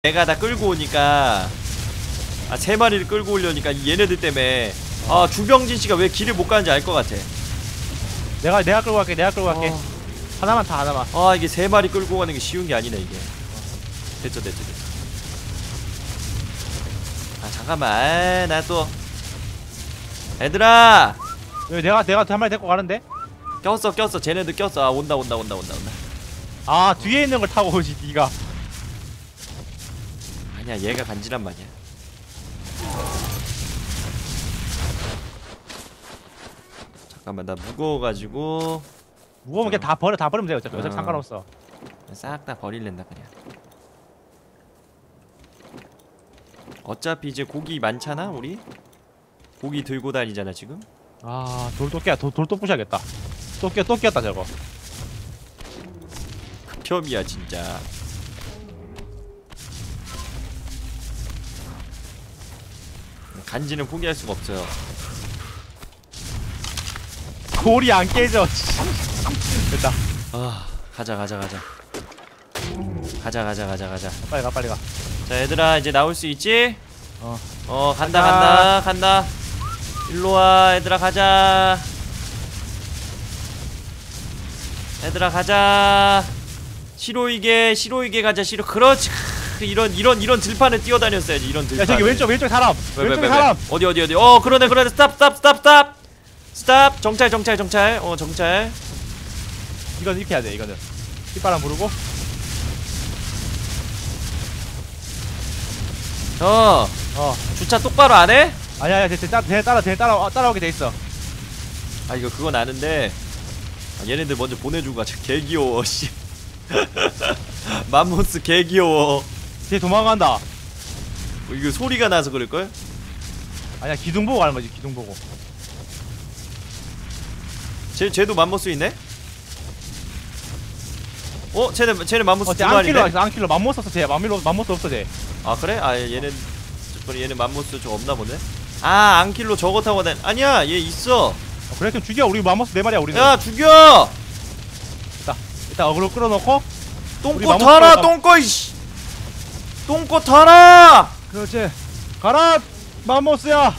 내가 다 끌고 오니까 세 마리를 끌고 오려니까 얘네들 때문에 주병진씨가 왜 길을 못 가는지 알 것 같아. 내가 끌고 갈게. 하나만 타, 하나만. 이게 세 마리 끌고 가는 게 쉬운 게 아니네 이게. 됐죠. 잠깐만. 나 또 얘들아 왜 내가 한 마리 데리고 가는데? 꼈어. 쟤네들 꼈어. 온다. 뒤에 있는 걸 타고 오지 니가. 아니야, 얘가 간지란 말이야. 잠깐만, 나 무거워가지고. 무거우면 그냥 다 버리면 돼. 어차피 상관없어. 싹 다 버릴랜다 그냥. 어차피 이제 고기 많잖아 우리? 고기 들고 다니잖아 지금? 돌도 부셔야겠다. 또 끼었다 저거. 극혐이야 진짜. 간지는 포기할 수가 없어요. 골이 안 깨져. 됐다. 가자. 빨리 가. 자 얘들아 이제 나올 수 있지? 간다. 일로와 얘들아 가자. 시로이게 가자. 그렇지. 이런 들판을 뛰어다녔어야지. 이런 들판. 야 저기 왼쪽 사람. 왼쪽에 사람. 어디. 그러네. 스탑. 정찰. 정찰. 이건 이렇게 해야 돼. 이거는 휘바람 부르고. 주차 똑바로 안 해? 아니야. 따라오게 돼 있어. 이거 그건 아는데 얘네들 먼저 보내주고 가자. 개 귀여워 씨. 맘모스 개 귀여워. 쟤 도망간다. 이거 소리가 나서 그럴걸? 아니야, 기둥 보고 가는 거지. 기둥 보고. 쟤도 맘모스 있네? 쟤는 맘모스 두 마리네? 안킬로 맘모스 없어. 쟤 맘모스 없어. 쟤. 그래? 얘는 맘모스 좀 없나 보네? 안킬로 저거 타고 다니. 아니야, 얘 있어. 그래, 좀 죽여. 우리 맘모스 4마리야 우리는. 야, 죽여! 일단 어그로 끌어놓고. 똥꼬 타라, 똥꼬 이씨! 똥꼬 타라! 그렇지. 가라, 맘모스야.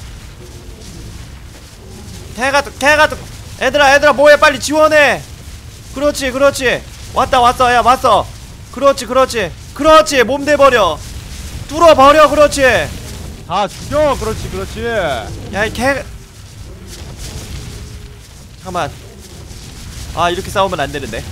개가 얘들아 뭐해, 빨리 지원해. 그렇지. 왔어. 야, 왔어. 그렇지. 몸 대버려. 뚫어버려. 그렇지. 다 죽여. 그렇지. 야, 이 개. 잠깐만. 이렇게 싸우면 안 되는데.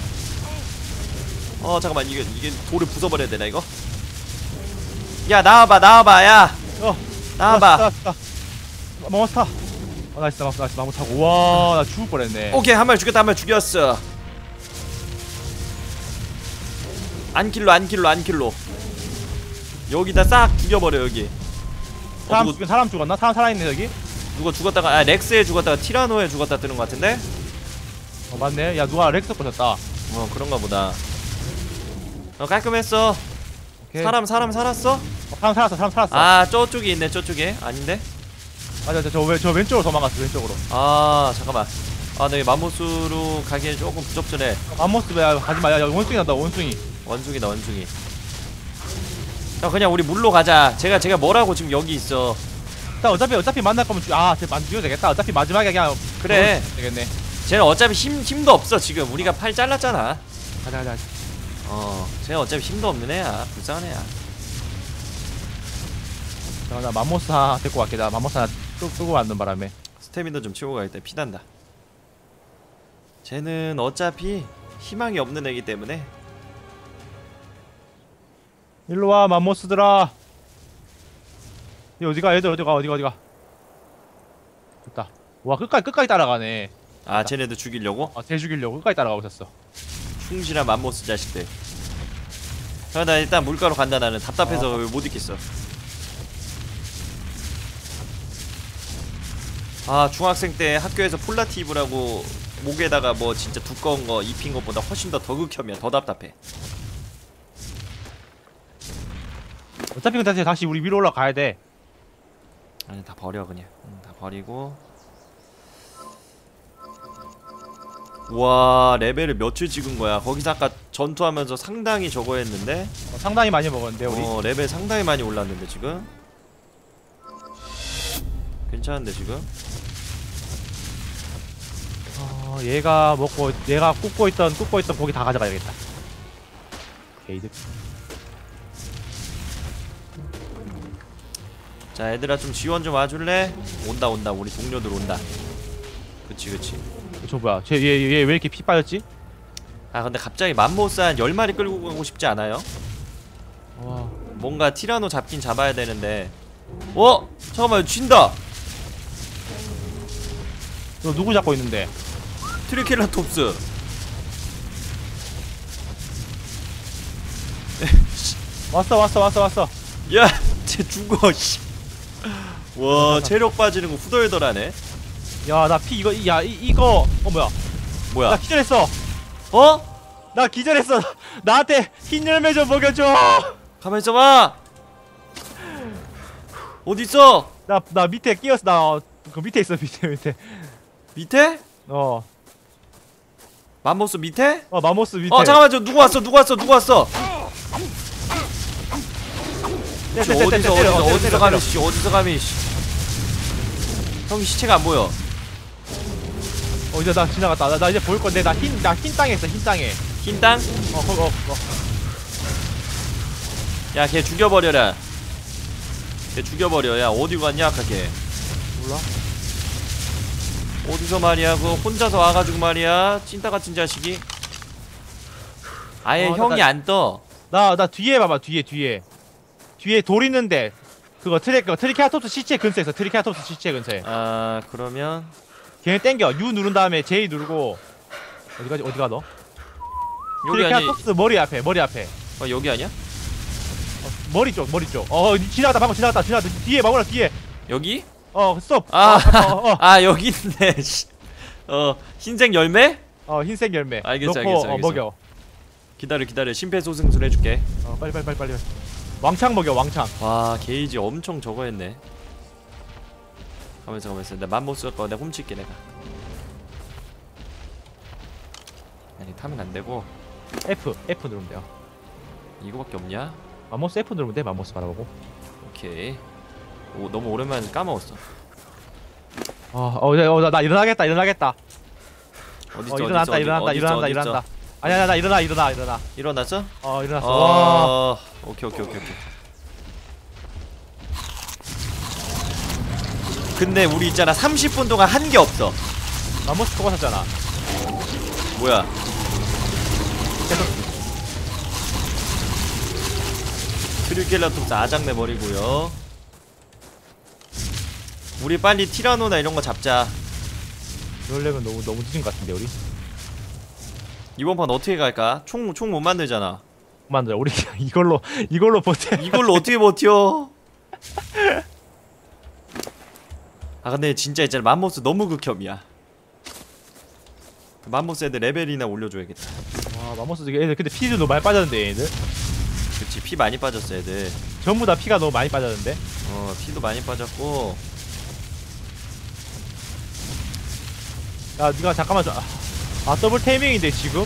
잠깐만. 이게 돌을 부숴버려야 되나 이거? 야, 나와봐. 야. 나와봐. 맘모스 타. 나이스. 맘모스 타고. 우와, 나 죽을 뻔했네. 오케이, 한 마리 죽였다. 죽였어. 안킬로. 여기다 싹 죽여버려. 여기 사람 죽었나? 사람 살아있네 여기? 누가 죽었다가 렉스에 죽었다가 티라노에 죽었다 뜨는 것 같은데? 맞네. 야, 누가 렉스 꽂았다. 그런가 보다. 깔끔했어. 오케이. 사람 살았어? 사람 살았어. 저쪽에 있네. 저쪽에 아닌데? 맞아. 저 왼쪽으로 도망갔어. 왼쪽으로. 잠깐만. 내 맘모스로 가기엔 조금 부적절해. 맘모스 야 가지마. 야, 원숭이 난다. 원숭이. 원숭이다. 그냥 우리 물로 가자. 제가 뭐라고 지금 여기 있어. 어차피 만날 거면 쟤 죽여도 되겠다. 어차피 마지막에 그냥. 그래. 되겠네. 쟤는 어차피 힘도 없어. 지금 우리가 팔 잘랐잖아. 가자. 쟤는 어차피 힘도 없는 애야. 불쌍한 애야. 나 맘모스 하나 데리고 갈게. 나 맘모스 하나 끄고 왔는 바람에 스태미너 좀 채우고 가야겠다. 피난다. 쟤는 어차피 희망이 없는 애기 때문에. 일로와 맘모스들아. 어디가? 얘들 어디가? 됐다. 와, 끝까지 따라가네. 쟤네들 죽이려고? 쟤 죽이려고 끝까지 따라가고 있었어. 충실한 맘모스 자식들. 나 일단 물가로 간다. 나는 답답해서 못 있겠어. 중학생 때 학교에서 폴라티브라고 목에다가 뭐 진짜 두꺼운 거 입힌 것보다 훨씬 더 극혐이야. 더 답답해. 어차피 근데 다시 우리 위로 올라가야 돼. 아니, 다 버려 그냥. 다 버리고. 와, 레벨을 몇을 찍은 거야. 거기서 아까 전투하면서 상당히 저거 했는데 상당히 많이 먹었는데 우리. 레벨 상당히 많이 올랐는데 지금 괜찮은데 지금. 얘가 먹고 얘가 굽고 있던 고기 다 가져가야겠다. 게이드. 자 얘들아 좀 지원 좀 와줄래? 온다 우리 동료들 온다. 그치. 저 뭐야? 얘 왜 이렇게 피 빠졌지? 아 근데 갑자기 맘모스 한 10마리 끌고 가고 싶지 않아요? 와. 뭔가 티라노 잡긴 잡아야 되는데. 잠깐만 쥔다. 너 누구 잡고 있는데? 트리케라톱스. 왔어. 야, 쟤 죽어. 씨. 와, 체력 빠지는 거 후덜덜하네. 야, 나 피 이거 뭐야? 뭐야? 나 기절했어. 나 기절했어. 나한테 흰 열매 좀 먹여줘. 가만 있어봐. 어디 있어? 나 밑에 끼었어. 나 그 밑에 있어. 밑에. 밑에? 맘모스 밑에? 마모스 밑에. 잠깐만, 누구 왔어? 어디서 감히 씨, 어디서 감히 씨. 형 시체가 안 보여. 이제 나 지나갔다. 나 이제 보일 건데 나 흰 땅에 있어. 흰 땅에. 흰 땅? 거기. 야, 걔 죽여버려라. 걔 죽여버려. 야, 어디 갔냐, 아까 걔. 몰라? 어디서 말이야, 그거 혼자서 와가지고 말이야. 찐따 같은 자식이. 아예 형이 안 떠. 나 뒤에 봐봐. 뒤에 돌 있는데 그거 트리케라톱스 시체 근처에 있어. 트리케라톱스 시체 근처에. 그러면 걔네 땡겨. U 누른 다음에 J 누르고 어디가 너? 여기 아니? 트리케라톱스 머리 앞에. 여기 아니야? 머리 쪽. 방금 지나갔다. 뒤에 마구나 뒤에. 여기? 스톱. 여기 있네. 흰색 열매? 흰색 열매. 알겠어. 먹여. 기다려. 심폐소생술 해줄게. 빨리. 왕창 먹여. 와, 게이지 엄청 저거 했네. 가만있어. 내가 맘모스 거 내가 훔칠게, 내가. 아니, 타면 안 되고. F 누르면 돼요. 이거밖에 없냐? 맘모스 F 누르면 돼. 맘모스 바라보고. 오케이. 너무 오랜만에 까먹었어. 나 일어나겠다. 어딨어? 일어난다. 아니야, 나 일어나. 일어났어? 일어났어. 와. 오케이. 근데 우리 있잖아 30분 동안 한 게 없어. 맘모스 초과 샀잖아. 뭐야? 트리케라톱스 아작내 버리고요. 우리 빨리 티라노나 이런 거 잡자. 그러려면 너무 늦은 것 같은데 우리. 이번 판 어떻게 갈까? 총 못 만들잖아. 만들어. 우리 이걸로 버텨. 이걸로 어떻게 버텨? 근데 진짜 있잖아 맘모스 너무 극혐이야. 맘모스 애들 레벨이나 올려줘야겠다. 맘모스 애들 근데 피도 너무 많이 빠졌는데 얘들. 그치, 피 많이 빠졌어 애들. 전부 다 피가 너무 많이 빠졌는데. 피도 많이 빠졌고. 야, 니가 잠깐만 더블 테이밍인데 지금?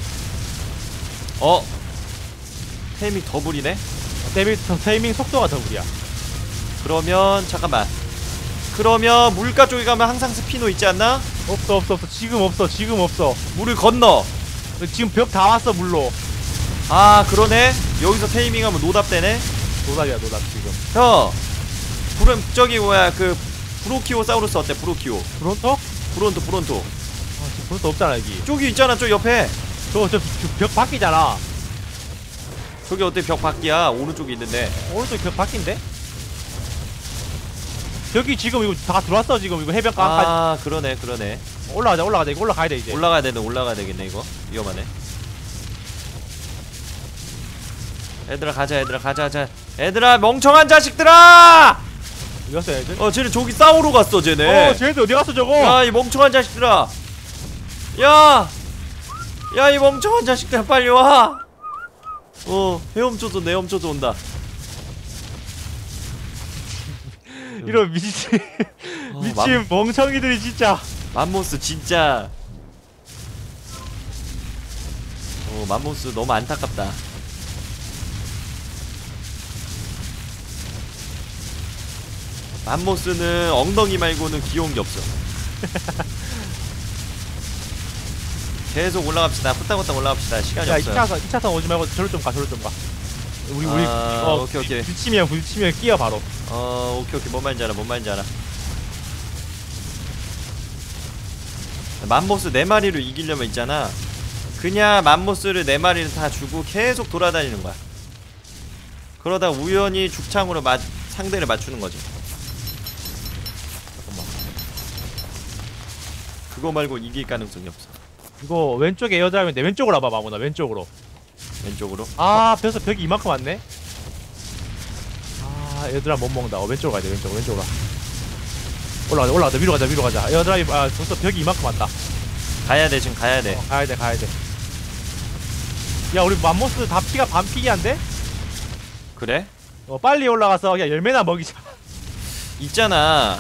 테이밍 더블이네? 테이밍 속도가 더블이야. 그러면 잠깐만. 그러면 물가 쪽에 가면 항상 스피노 있지 않나? 없어. 지금 없어. 물을 건너. 지금 벽 다 왔어 물로. 그러네. 여기서 테이밍하면 노답되네. 노답이야 지금. 형, 저기 뭐야 그 브로키오사우루스 어때? 브론토? 지금 브론토 없잖아 여기. 저기 있잖아, 저 옆에. 저 벽 바뀌잖아. 저기 어때? 벽 밖이야. 오른쪽에 있는데. 오른쪽 벽 바뀐데? 여기 지금 이거 다 들어왔어 지금 이거 해변가까지. 그러네. 올라가자. 이거 올라가야 돼 이제. 올라가야 되겠네 이거. 위험하네. 얘들아 가자. 얘들아 멍청한 자식들아! 이겼어 애들? 쟤네 저기 싸우러 갔어 쟤네. 쟤네들 어디 갔어 저거? 야, 이 멍청한 자식들아. 야, 이 멍청한 자식들아 빨리 와. 헤엄쳐서 온다. 이런 미친 멍청이들이 진짜. 맘모스 진짜. 아이고 맘모스 너무 안타깝다. 맘모스는 엉덩이 말고는 귀여운 게 없어. 계속 올라갑시다. 후딱후딱 올라갑시다. 시간이 야 없어요. 2차선 오지 말고 저로 좀 가. 우리 오케이. 부딪히면 끼어 바로. 오케이. 뭔 말인지 알아. 맘모스 4마리로 이기려면 있잖아. 그냥 맘모스를 4마리를 다 주고 계속 돌아다니는 거야. 그러다 우연히 죽창으로 상대를 맞추는 거지. 잠깐만. 그거 말고 이길 가능성이 없어. 이거 왼쪽에 에어드라이브인데 왼쪽으로 와봐 마모나. 왼쪽으로. 벌써 벽이 이만큼 왔네. 에어드라이브 못 먹는다. 왼쪽으로 가야 돼. 왼쪽으로 올라가자. 위로 가자. 에어드라이브 벌써 벽이 이만큼 왔다. 가야 돼. 지금 가야 돼. 가야 돼. 야 우리 맘모스 다 피가 반피기한데? 그래? 빨리 올라가서 그냥 열매나 먹이자. 있잖아.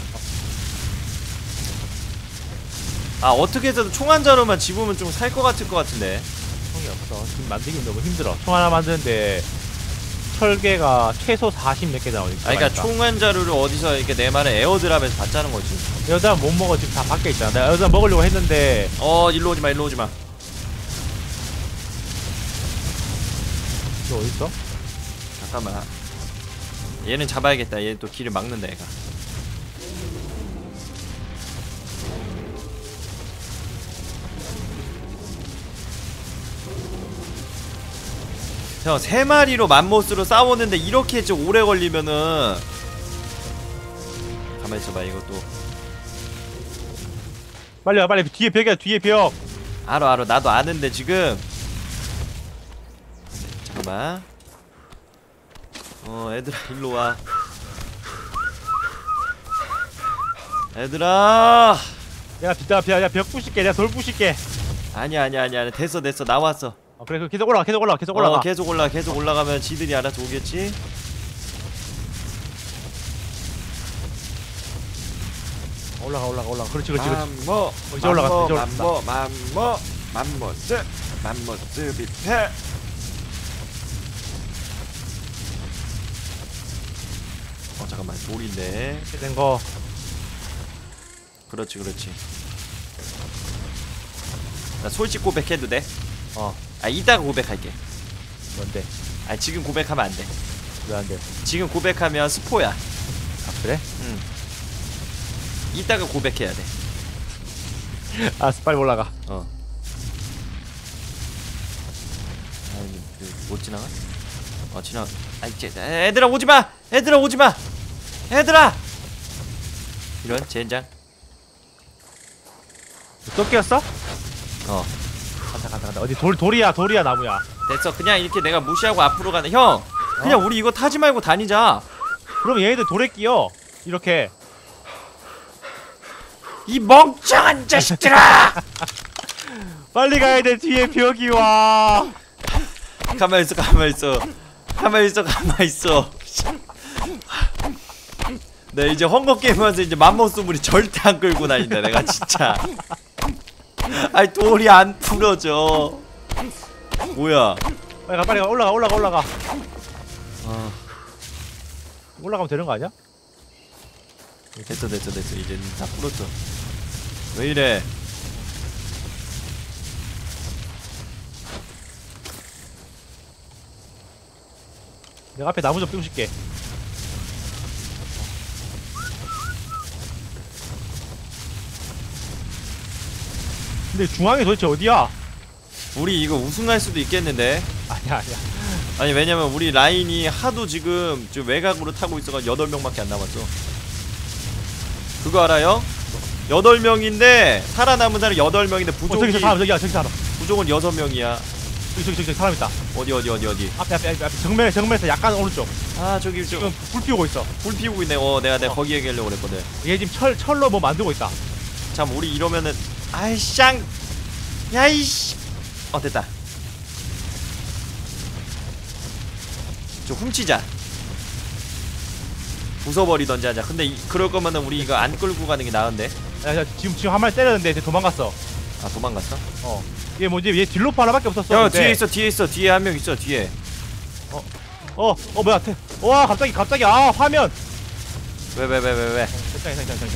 어떻게 해서든 총 한 자루만 집으면 좀 살 것 같을 것 같은데. 총이 없어. 지금 만들기 너무 힘들어. 총 하나 만드는데 철개가 최소 40 몇 개 나오니까. 그러니까 총 한 자루를 어디서 이렇게 내 말은 에어드랍에서 받자는 거지. 에어드랍 못 먹어. 지금 다 밖에 있잖아. 내가 에어드랍 먹으려고 했는데. 일로 오지 마. 너 어딨어? 잠깐만. 얘는 잡아야겠다. 얘 또 길을 막는다 얘가. 형 3마리로 맘모스로 싸웠는데 이렇게 좀 오래 걸리면은 가만히 있어봐. 이것도 빨리 와. 빨리 뒤에 벽이야. 뒤에 벽. 알아. 나도 아는데 지금. 잠깐만. 애들아 일로와. 얘들아. 야 벽 부실게. 내가 돌 부실게. 아니야. 됐어. 나왔어. 그래 계속 올라가. 계속 올라가면 지들이 알아서 오겠지. 올라가. 그렇지. 이제 올라가. 맘모스 뷔페. 잠깐만. 돌인데. 이렇게 된 거. 그렇지. 나 솔직 고백해도 돼? 이따가 고백할게. 뭔데? 지금 고백하면 안 돼. 왜 안 돼? 지금 고백하면 스포야. 그래? 응. 이따가 고백해야 돼. 빨리 올라가. 못 지나가? 지나가. 이제 애들아 오지마. 이런 젠장. 또 끼었어? 간다. 어디 돌이야 나무야. 됐어. 그냥 이렇게 내가 무시하고 앞으로 가는. 형 그냥 우리 이거 타지 말고 다니자. 그럼 얘네들 돌에 끼어. 이렇게. 이 멍청한 자식들아. 빨리 가야 돼. 뒤에 벽이 와. 가만히 있어. 네, 이제 헝거게임 하면서 이제 맘모스물이 절대 안 끌고 다닌다 내가 진짜. 돌이 안 풀어져. 뭐야. 빨리 가. 올라가. 올라가면 되는 거 아니야? 됐어. 이제 다 풀었어. 왜 이래. 내가 앞에 나무 좀 띄우실게. 근데 중앙이 도대체 어디야? 우리 이거 우승할 수도 있겠는데. 아니야. 아니 왜냐면 우리 라인이 하도 지금 외곽으로 타고 있어가지고 8명밖에 안 남았어. 그거 알아요? 8명인데 살아남은 사람이 8명인데 부족이 저기 사람. 부족은 6명이야. 저기 사람 있다. 어디 앞에 정면에서 약간 오른쪽. 저기 지금 불 피우고 있어. 불 피우고 있네. 내가 거기 얘기하려고 그랬거든. 얘 지금 철로 뭐 만들고 있다. 참 우리 이러면은 쌍. 야이씨. 됐다. 좀 훔치자. 부숴버리던지 하자. 근데 그럴 거면은 우리 이거 안 끌고 가는 게 나은데. 야, 지금 한 마리 때렸는데 이제 도망갔어. 아 도망갔어? 얘 뭐지? 얘 딜로프 하나밖에 없었어. 야 근데. 뒤에 있어 뒤에 한 명 있어 뒤에. 뭐야? 와 갑자기 화면. 왜? 괜찮.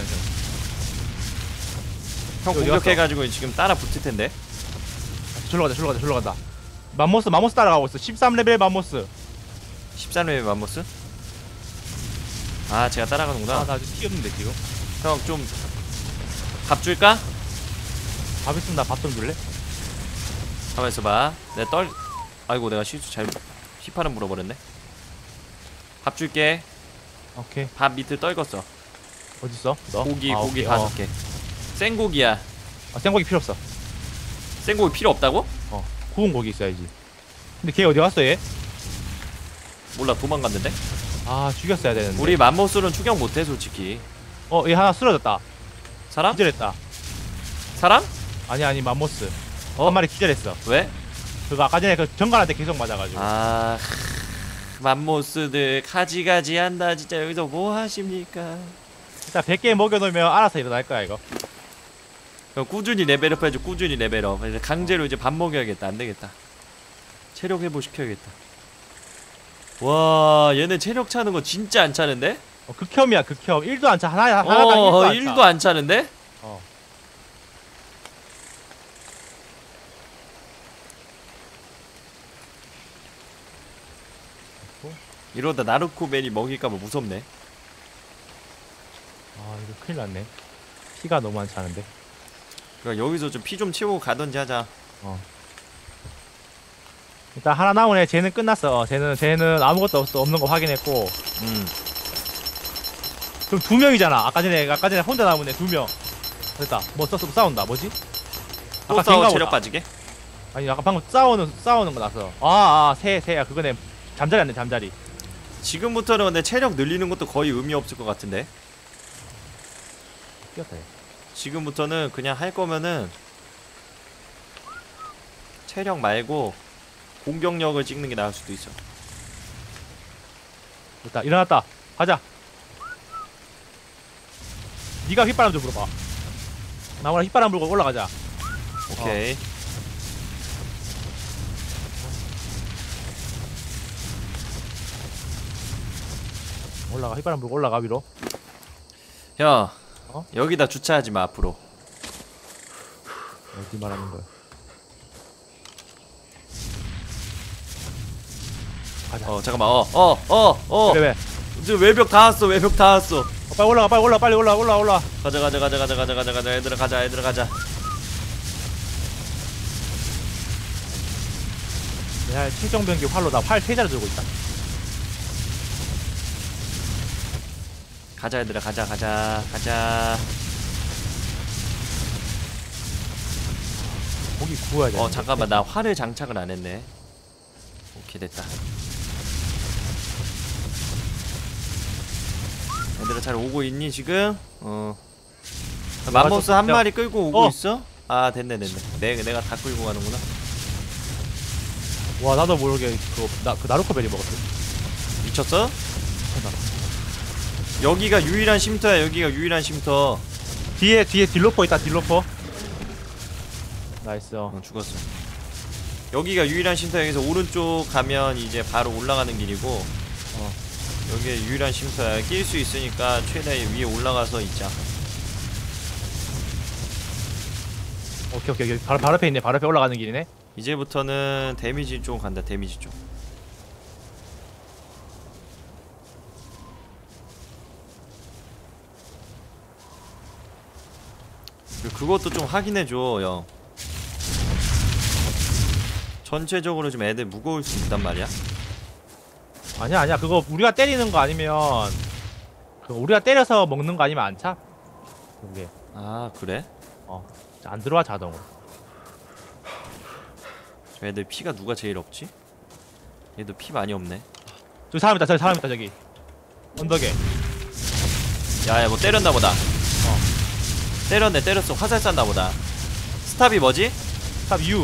형 어디 공격해가지고 지금 따라 붙을 텐데. 절로 가자. 맘모스 따라가고 있어. 13레벨 맘모스. 13레벨 맘모스? 아 제가 따라가는구나. 나 아직 튀었는데 지금. 형 좀 밥 줄까? 밥 있으면 나 밥 좀 줄래? 가만 있어봐. 아이고 내가 실수 잘못 휘파람 물어버렸네. 밥 줄게. 오케이. 밥 밑을 떨궜어. 어딨어? 너? 고기 오케이. 5개. 생고기야. 생고기 필요 없어. 생고기 필요 없다고? 구운 고기 있어야지. 근데 걔 어디 갔어 얘? 몰라 도망갔는데? 죽였어야 되는데. 우리 맘모스는 추격 못해 솔직히. 얘 하나 쓰러졌다. 사람? 기절했다. 사람? 아니 맘모스. 한 마리 기절했어. 왜? 그거 아까 전에 그 정갈한테 계속 맞아가지고. 맘모스들 가지가지 한다 진짜. 여기서 뭐 하십니까? 일단 100개 먹여놓으면 알아서 일어날 거야 이거. 꾸준히 레벨업 해줘. 꾸준히 레벨업. 이제 강제로 이제 밥 먹여야겠다. 안되겠다. 체력 회복 시켜야겠다. 와 얘네 체력 차는 거 진짜 안 차는데? 극혐이야 극혐. 1도 안 차. 하나당 1도 안 차. 1도 안 차는데? 이러다 나르코맨이 먹일까봐 무섭네. 이거 큰일 났네. 피가 너무 안 차는데. 그러니까 여기서 좀 피 좀 채우고 가던지 하자. 일단 하나 남은 애 쟤는 끝났어. 쟤는 아무것도 없는 거 확인했고. 그럼 2명이잖아. 아까 전에 혼자 남은 애 2명. 됐다. 뭐 싸운다. 뭐지? 또 싸워 체력 빠지게? 아니 아까 방금 싸우는 거 났어. 새야 그거네. 잠자리 안돼 잠자리. 지금부터는 근데 체력 늘리는 것도 거의 의미 없을 것 같은데. 뛰었다 얘. 지금부터는 그냥 할 거면은 체력 말고 공격력을 찍는 게 나을 수도 있어. 됐다. 일어났다. 가자. 네가 휘바람 좀 불어봐. 나무랑 휘바람 불고 올라가자. 오케이. 올라가. 휘바람 불고 올라가 위로. 형 여기다 주차하지 마 앞으로. 어디 말하는 거야? 가자. 잠깐만. 그래. 이제 외벽 다 왔어. 빨리 올라가. 빨리 올라. 가자. 얘들아 가자. 내가 최종 병기 활로 나 활 3자루 들고 있다. 가자 얘들아 가자. 고기 구워야 돼. 잠깐만 나 활을 장착을 안 했네. 오케이 됐다. 얘들아 잘 오고 있니 지금? 맘모스 한 마리 끌고 오고 있어? 됐네. 내가 다 끌고 가는구나. 와 나도 모르게 그 나루코베리 먹었어. 미쳤어? 여기가 유일한 쉼터야. 뒤에 딜로퍼 있다. 딜로퍼. 나이스. 죽었어. 여기가 유일한 쉼터. 여기서 오른쪽 가면 이제 바로 올라가는 길이고. 여기가 유일한 쉼터야. 낄 수 있으니까 최대한 위에 올라가서 있자. 오케이. 바로 앞에 있네. 바로 앞에 올라가는 길이네. 이제부터는 데미지 쪽 간다. 데미지 쪽. 그것도 좀 확인해줘 형. 전체적으로 좀 애들 무거울 수 있단 말이야. 아니야. 그거 우리가 때리는 거 아니면 우리가 때려서 먹는 거 아니면 안 차? 그게. 그래? 안 들어와 자동으로. 저 애들 피가 누가 제일 없지? 얘도 피 많이 없네. 저기 사람 있다 저기. 언덕에. 야야 뭐 때렸나 보다. 때렸어. 화살 쐈나 보다. 스탑이 뭐지? 스탑 U.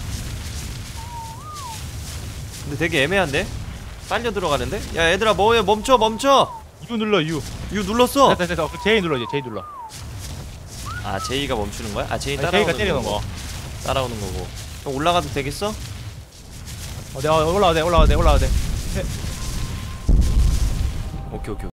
근데 되게 애매한데? 빨려 들어가는데? 야 얘들아 뭐해? 멈춰. U 눌러 U. U 눌렀어. 됐어. J 눌러 이제 J 눌러. 제이가 멈추는 거야? 제이 아니, 따라오는 J가 때리는 거고. 거. 따라오는 거고. 형 올라가도 되겠어? 내가 올라와도 돼. 오케이 오케이.